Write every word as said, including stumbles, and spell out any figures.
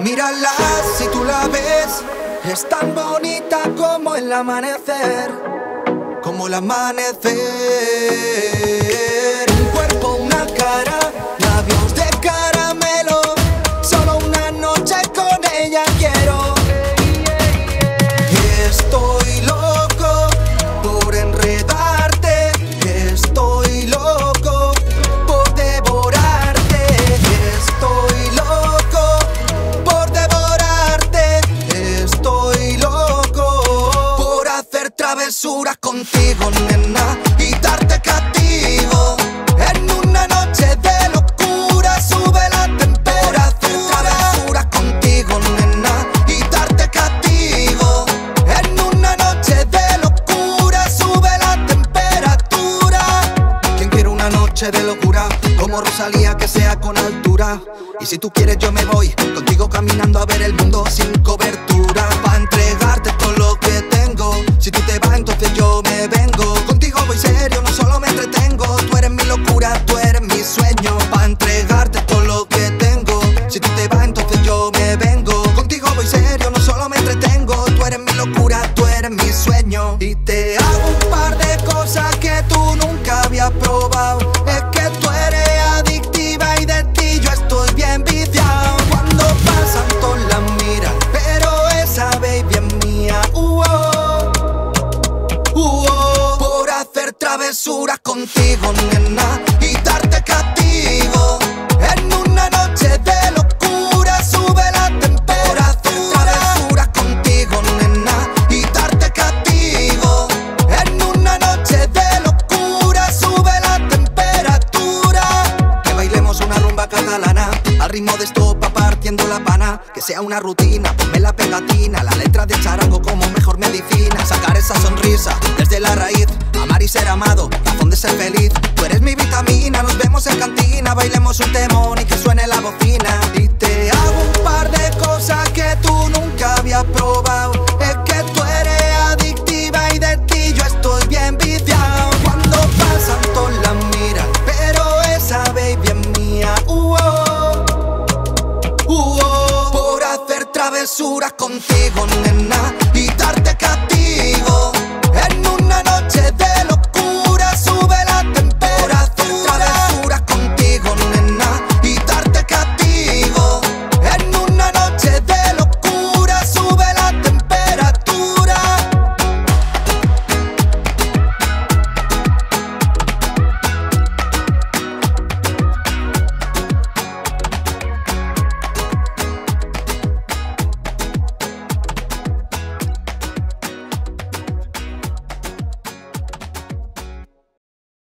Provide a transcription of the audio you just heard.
Mírala si tú la ves, es tan bonita como el amanecer, como el amanecer. Un cuerpo, una cara, labios de caramelo, solo una noche con ella quiero. Estoy loco por enredarte, estoy loco por devorarte, estoy loco por devorarte, estoy loco por hacer travesuras contigo, nena, y darte castigo. En una noche de locura sube la temperatura. Hacer travesuras contigo, nena, y darte castigo. En una noche de locura sube la temperatura. ¿Quién quiere una noche de locura? Como Rosalía, que sea con altura. Y si tú quieres yo me voy contigo caminando a ver el mundo sin cobertura, pa' entregarte todo lo que tengo. Si tú te vas entonces yo me vengo. Contigo voy serio, no solo me entretengo. Tú eres mi locura, tú eres mi sueño, pa' entregarte todo lo que tengo. Si tú te vas entonces yo me vengo. Contigo voy serio, no solo me entretengo. Tú eres mi locura, tú eres mi sueño. Y te hago un par de cosas que tú nunca habías probado. Es que tú eres adictiva y de ti yo estoy bien viciado. Cuando pasan todas las miran, pero esa baby es mía. Uh -oh, uh -oh. Por hacer travesuras contigo, nena, y darte castigo. En una noche de locura sube la temperatura. Hacer travesuras contigo, nena, y darte castigo. En una noche de locura sube la temperatura. Que bailemos una rumba catalana al ritmo de estopa partiendo la pana. Que sea una rutina, ponme la pegatina, la letra de charango como mejor medicina. Sacar esa sonrisa desde la raíz, amar y ser amado, razón de ser feliz. Tú eres mi vitamina, nos vemos en cantina, bailemos un temón y que suene la bocina. Y te hago un par de cosas que tú nunca habías probado.